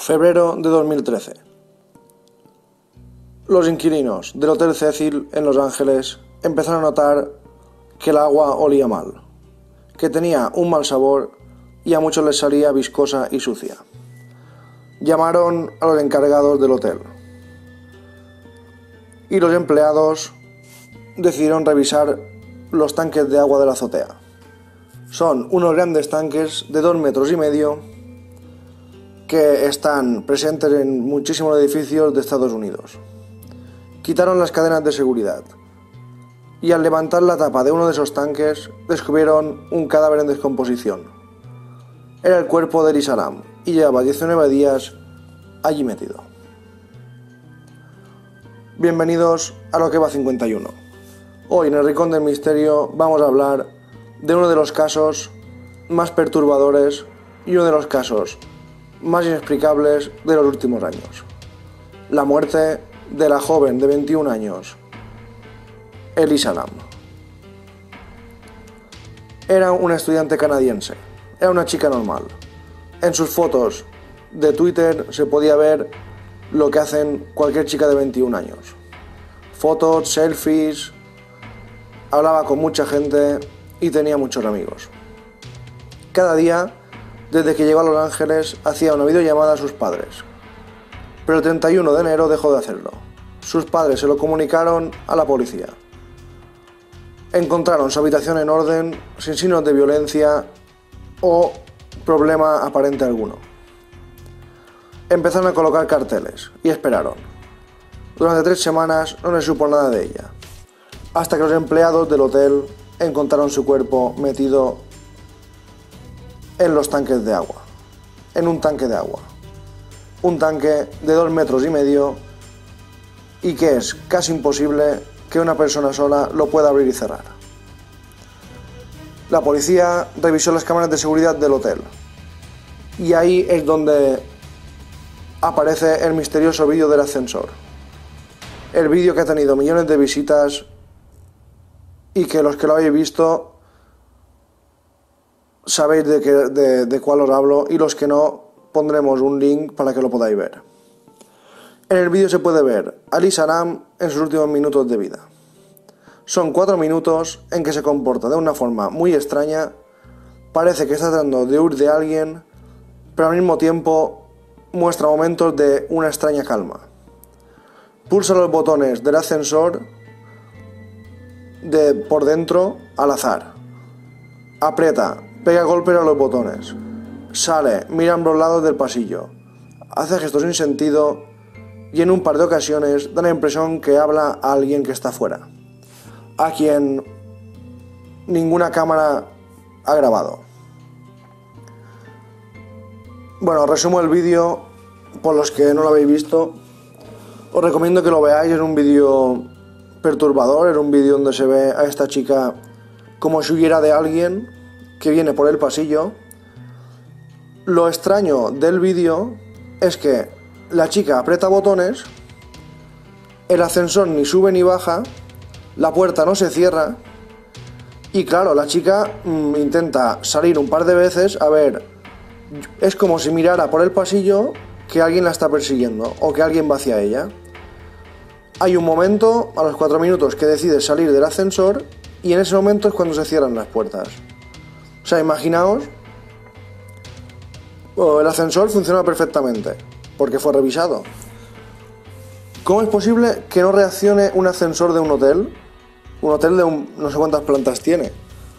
Febrero de 2013. Los inquilinos del Hotel Cecil en Los Ángeles empezaron a notar que el agua olía mal, que tenía un mal sabor y a muchos les salía viscosa y sucia. Llamaron a los encargados del hotel y los empleados decidieron revisar los tanques de agua de la azotea. Son unos grandes tanques de 2,5 metros que están presentes en muchísimos edificios de Estados Unidos. Quitaron las cadenas de seguridad y al levantar la tapa de uno de esos tanques descubrieron un cadáver en descomposición. Era el cuerpo de Elisa Lam y llevaba 19 días allí metido. Bienvenidos a Lo que va 51. Hoy en el Rincón del Misterio vamos a hablar de uno de los casos más perturbadores y uno de los casos más inexplicables de los últimos años. La muerte de la joven de 21 años, Elisa Lam. Era una estudiante canadiense, era una chica normal. En sus fotos de Twitter se podía ver lo que hacen cualquier chica de 21 años. Fotos, selfies, hablaba con mucha gente y tenía muchos amigos. Cada día, desde que llegó a Los Ángeles, hacía una videollamada a sus padres. Pero el 31 de enero dejó de hacerlo. Sus padres se lo comunicaron a la policía. Encontraron su habitación en orden, sin signos de violencia o problema aparente alguno. Empezaron a colocar carteles y esperaron. Durante 3 semanas no se supo nada de ella, hasta que los empleados del hotel encontraron su cuerpo metido en los tanques de agua, en un tanque de agua. Un tanque de 2,5 metros y que es casi imposible que una persona sola lo pueda abrir y cerrar. La policía revisó las cámaras de seguridad del hotel y ahí es donde aparece el misterioso vídeo del ascensor. El vídeo que ha tenido millones de visitas y que los que lo habéis visto sabéis de cuál os hablo, y los que no, pondremos un link para que lo podáis ver. En el vídeo se puede ver a Elisa Lam en sus últimos minutos de vida. Son 4 minutos en que se comporta de una forma muy extraña, parece que está tratando de huir de alguien, pero al mismo tiempo muestra momentos de una extraña calma. Pulsa los botones del ascensor por dentro al azar. Aprieta, pega golpes a los botones. Sale, mira a ambos lados del pasillo. Hace gestos sin sentido y en un par de ocasiones da la impresión que habla a alguien que está fuera, a quien ninguna cámara ha grabado. Bueno, resumo el vídeo por los que no lo habéis visto. Os recomiendo que lo veáis, es un vídeo perturbador, es un vídeo donde se ve a esta chica como si huyera de alguien que viene por el pasillo. Lo extraño del vídeo es que la chica aprieta botones, el ascensor ni sube ni baja, la puerta no se cierra y claro, la chica intenta salir un par de veces, a ver, es como si mirara por el pasillo que alguien la está persiguiendo o que alguien va hacia ella. Hay un momento, a los 4 minutos, que decide salir del ascensor y en ese momento es cuando se cierran las puertas. O sea, imaginaos, el ascensor funciona perfectamente porque fue revisado. ¿Cómo es posible que no reaccione un ascensor de un hotel? Un hotel de no sé cuántas plantas tiene,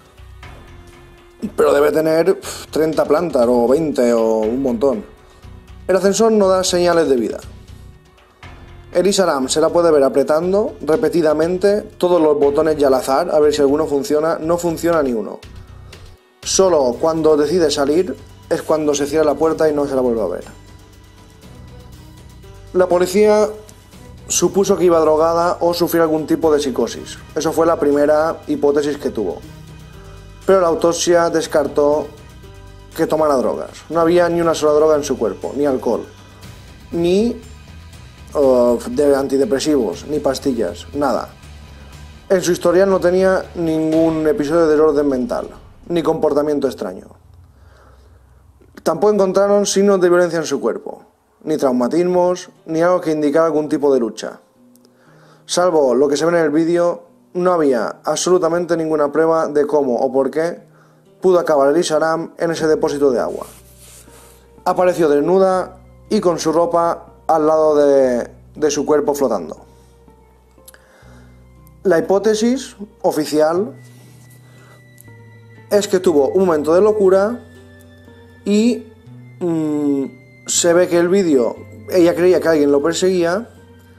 pero debe tener 30 plantas o 20 o un montón. El ascensor no da señales de vida. Elisa Lam se la puede ver apretando repetidamente todos los botones y al azar a ver si alguno funciona. No funciona ni uno. Solo cuando decide salir es cuando se cierra la puerta y no se la vuelve a ver. La policía supuso que iba drogada o sufría algún tipo de psicosis. Eso fue la primera hipótesis que tuvo. Pero la autopsia descartó que tomara drogas. No había ni una sola droga en su cuerpo, ni alcohol, ni de antidepresivos, ni pastillas, nada. En su historial no tenía ningún episodio de desorden mental, ni comportamiento extraño. Tampoco encontraron signos de violencia en su cuerpo, ni traumatismos, ni algo que indicara algún tipo de lucha. Salvo lo que se ve en el vídeo, no había absolutamente ninguna prueba de cómo o por qué pudo acabar Elisa Lam en ese depósito de agua. Apareció desnuda y con su ropa al lado de su cuerpo flotando. La hipótesis oficial es que tuvo un momento de locura y se ve que el vídeo, ella creía que alguien lo perseguía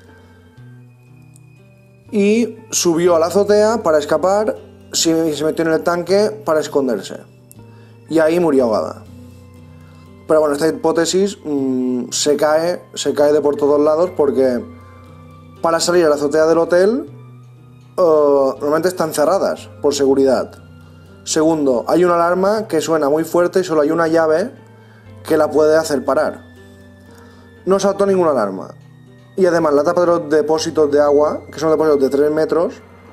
y subió a la azotea para escapar y se metió en el tanque para esconderse. Y ahí murió ahogada. Pero bueno, esta hipótesis se cae de por todos lados porque para salir a la azotea del hotel normalmente están cerradas por seguridad. Segundo, hay una alarma que suena muy fuerte y solo hay una llave que la puede hacer parar. No saltó ninguna alarma. Y además la tapa de los depósitos de agua, que son depósitos de 3 metros,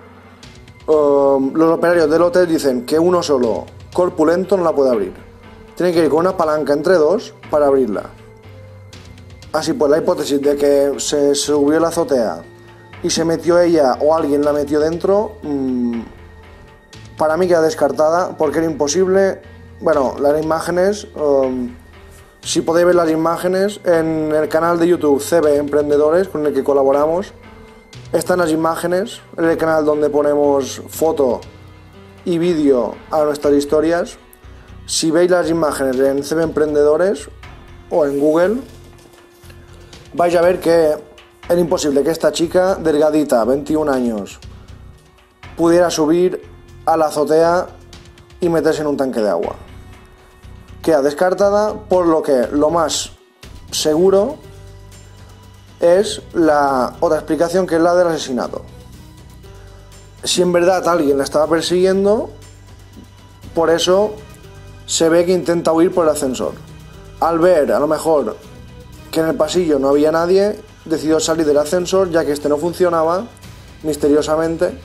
los operarios del hotel dicen que uno solo, corpulento, no la puede abrir. Tiene que ir con una palanca entre dos para abrirla. Así pues, la hipótesis de que se subió a la azotea y se metió ella o alguien la metió dentro, para mí queda descartada porque era imposible. Bueno, las imágenes, si podéis ver las imágenes en el canal de YouTube CB Emprendedores, con el que colaboramos, están las imágenes en el canal donde ponemos foto y vídeo a nuestras historias. Si veis las imágenes en CB Emprendedores o en Google, vais a ver que era imposible que esta chica delgadita, 21 años, pudiera subir a la azotea y meterse en un tanque de agua. Queda descartada, por lo que lo más seguro es la otra explicación, que es la del asesinato. Si en verdad alguien la estaba persiguiendo, por eso se ve que intenta huir por el ascensor. Al ver, a lo mejor, que en el pasillo no había nadie, decidió salir del ascensor, ya que este no funcionaba, misteriosamente,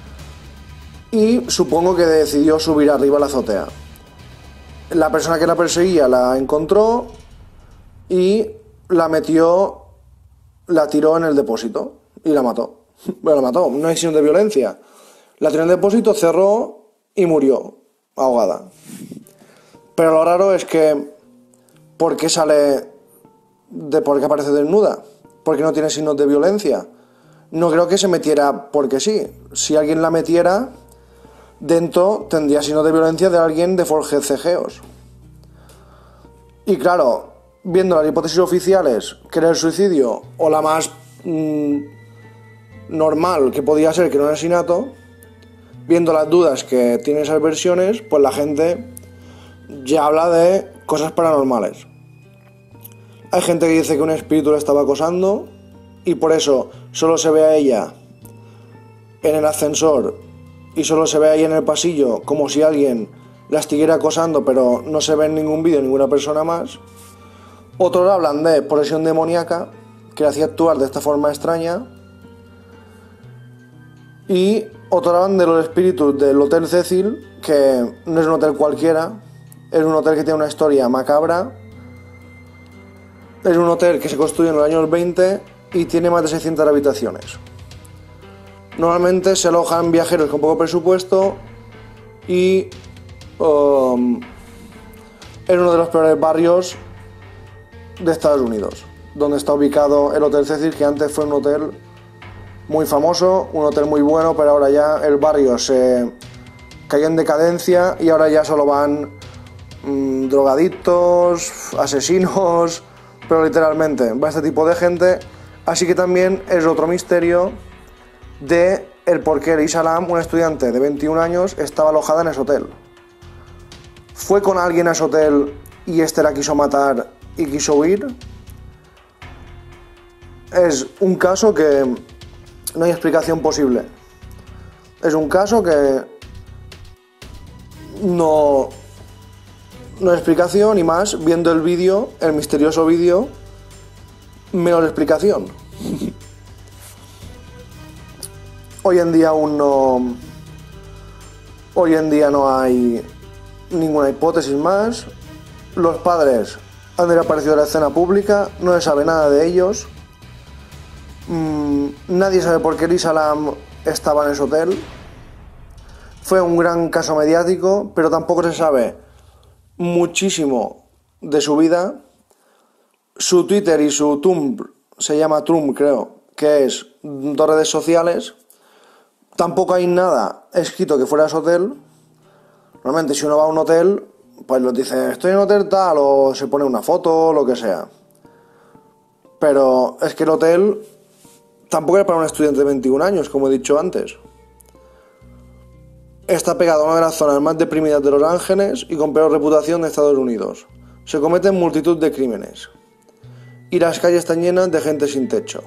y supongo que decidió subir arriba a la azotea. La persona que la perseguía la encontró y la tiró en el depósito y la mató. Bueno, la mató, no hay signos de violencia. La tiró en el depósito, cerró y murió ahogada. Pero lo raro es que ¿por qué por qué aparece desnuda? ¿Por qué no tiene signos de violencia? No creo que se metiera porque sí. Si alguien la metiera dentro, tendría signos de violencia de alguien de forcejeos. Y claro, viendo las hipótesis oficiales, que era el suicidio, o la más normal, que podía ser que era un asesinato, viendo las dudas que tienen esas versiones, pues la gente ya habla de cosas paranormales. Hay gente que dice que un espíritu la estaba acosando y por eso solo se ve a ella en el ascensor y solo se ve ahí en el pasillo como si alguien la estuviera acosando, pero no se ve en ningún vídeo ninguna persona más. Otros hablan de posesión demoníaca, que le hacía actuar de esta forma extraña. Y otros hablan de los espíritus del Hotel Cecil, que no es un hotel cualquiera, es un hotel que tiene una historia macabra. Es un hotel que se construyó en los años 20 y tiene más de 600 habitaciones. Normalmente se alojan viajeros con poco presupuesto y es uno de los peores barrios de Estados Unidos, donde está ubicado el Hotel Cecil, que antes fue un hotel muy famoso, un hotel muy bueno, pero ahora ya el barrio se cayó en decadencia y ahora ya solo van drogadictos, asesinos, pero literalmente va este tipo de gente. Así que también es otro misterio de el por qué Elisa Lam, una estudiante de 21 años, estaba alojada en ese hotel. ¿Fue con alguien a ese hotel y este la quiso matar y quiso huir? Es un caso que no hay explicación posible. Es un caso que no hay explicación, y más viendo el vídeo, el misterioso vídeo, menos explicación. Hoy en día no hay ninguna hipótesis más. Los padres han desaparecido de la escena pública, no se sabe nada de ellos. Nadie sabe por qué Elisa Lam estaba en ese hotel. Fue un gran caso mediático, pero tampoco se sabe muchísimo de su vida. Su Twitter y su Tumblr, se llama Tumblr creo, que es dos redes sociales. Tampoco hay nada escrito que fuera ese hotel. Normalmente si uno va a un hotel, pues lo dice, estoy en un hotel tal, o se pone una foto, lo que sea. Pero es que el hotel tampoco era para un estudiante de 21 años, como he dicho antes. Está pegado a una de las zonas más deprimidas de Los Ángeles y con peor reputación de Estados Unidos. Se cometen multitud de crímenes. Y las calles están llenas de gente sin techo.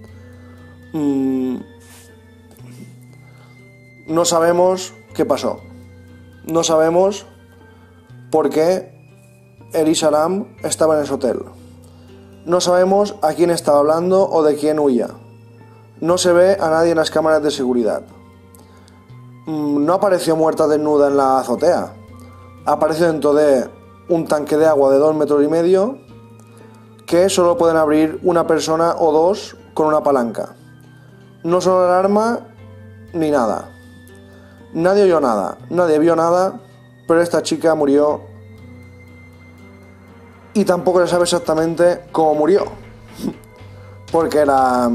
No sabemos qué pasó. No sabemos por qué Elisa Lam estaba en ese hotel. No sabemos a quién estaba hablando o de quién huía. No se ve a nadie en las cámaras de seguridad. No apareció muerta desnuda en la azotea. Apareció dentro de un tanque de agua de 2,5 metros que solo pueden abrir una persona o dos con una palanca. No sonó alarma ni nada. Nadie oyó nada, nadie vio nada, pero esta chica murió y tampoco se sabe exactamente cómo murió, porque la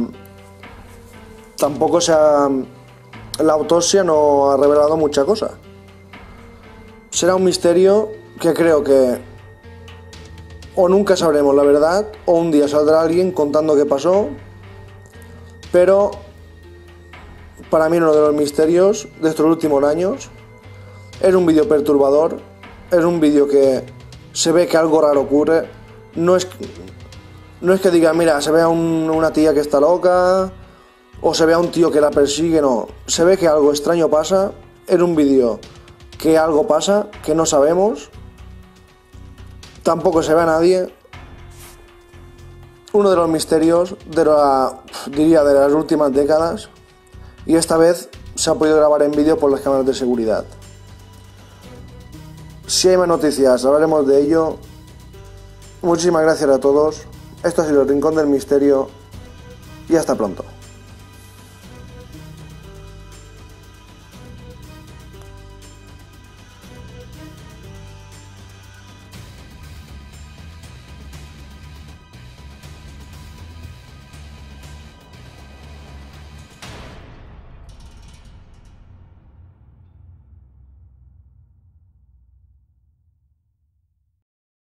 autopsia no ha revelado mucha cosa. Será un misterio que creo que o nunca sabremos la verdad o un día saldrá alguien contando qué pasó, pero para mí uno de los misterios de estos últimos años. Es un vídeo perturbador, es un vídeo que se ve que algo raro ocurre. No es que diga, mira, se ve a una tía que está loca o se ve a un tío que la persigue, no. Se ve que algo extraño pasa. Es un vídeo que algo pasa, que no sabemos. Tampoco se ve a nadie. Uno de los misterios de las últimas décadas. Y esta vez se ha podido grabar en vídeo por las cámaras de seguridad. Si hay más noticias, hablaremos de ello. Muchísimas gracias a todos. Esto ha sido el Rincón del Misterio y hasta pronto.